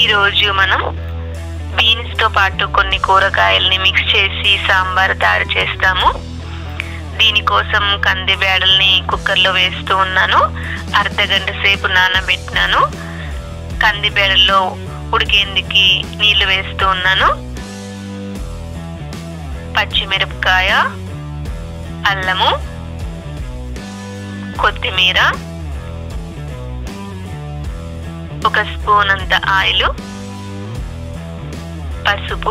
ఈరోజు మనం బీన్స్తో పాటు కొన్ని కూరగాయల్ని మిక్స్ చేసి సాంబార్ తయారు చేస్తాము. దీనికోసం కంది బేడల్ని కుక్కర్లో వేస్తూ ఉన్నాను. అర్ధగంట సేపు నానబెట్టినాను. కంది బేడల్లో ఉడికేందుకు నీళ్లు వేస్తూ ఉన్నాను. పచ్చిమిరపకాయ, అల్లము, కొత్తిమీర, ఒక స్పూన్ అంత ఆయిల్, పసుపు.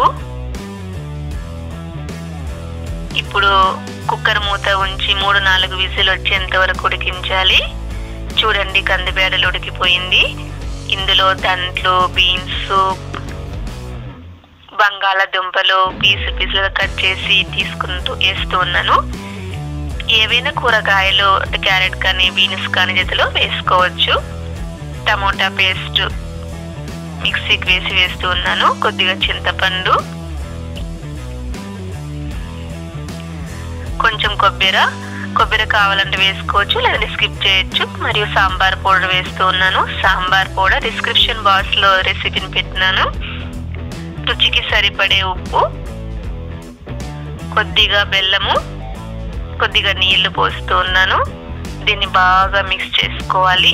ఇప్పుడు కుక్కర్ మూత ఉంచి 3-4 విజిల్ వచ్చేంత వరకు ఉడికించాలి. చూడండి, కందిబేడలు ఉడికిపోయింది. ఇందులో దాంట్లో బీన్స్, బంగాళాదుంపలు పీసులుగా కట్ చేసి వేస్తూ ఉన్నాను. ఏవైనా కూరగాయలు క్యారెట్ కానీ బీన్స్ కానీ జతలో వేసుకోవచ్చు. టమోటా పేస్ట్ మిక్సీకి వేస్తూ ఉన్నాను. కొద్దిగా చింతపండు, కొంచెం కొబ్బరి కావాలంటే వేసుకోవచ్చు, లేదంటే స్కిప్ చేయొచ్చు. మరియు సాంబార్ పౌడర్ వేస్తూ ఉన్నాను. సాంబార్ పౌడర్ డిస్క్రిప్షన్ బాక్స్ లో రెసిపీని పెట్టినాను. రుచికి సరిపడే ఉప్పు, కొద్దిగా బెల్లము, కొద్దిగా నీళ్లు పోస్తూ ఉన్నాను. దీన్ని బాగా మిక్స్ చేసుకోవాలి.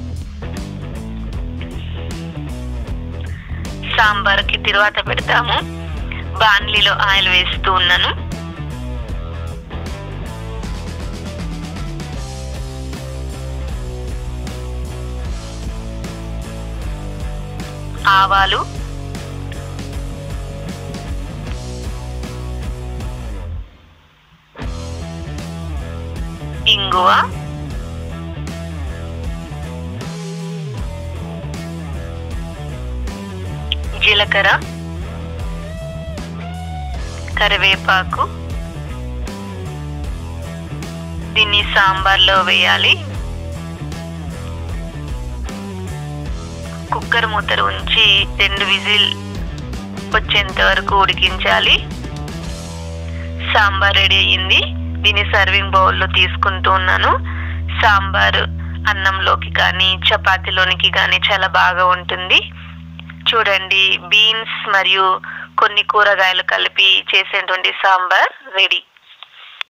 సాంబార్కి తిరువాత పెడతాము. బాండ్లీలో ఆయిల్ వేస్తూ ఉన్నాను. ఆవాలు, ఇంగువ, జీలకర్ర, కరివేపాకు. దీన్ని సాంబార్లో వేయాలి. కుక్కర్ మూత ఉంచి 2 విజిల్ వచ్చేంత వరకు ఉడికించాలి. సాంబార్ రెడీ అయ్యింది. దీన్ని సర్వింగ్ బౌల్లో తీసుకుంటూ ఉన్నాను. సాంబార్ అన్నంలోకి కానీ చపాతీలోనికి కానీ చాలా బాగా ఉంటుంది. చూడండి, బీన్స్ మరియు కొన్ని కూరగాయలు కలిపి చేసేటువంటి సాంబార్ రెడీ.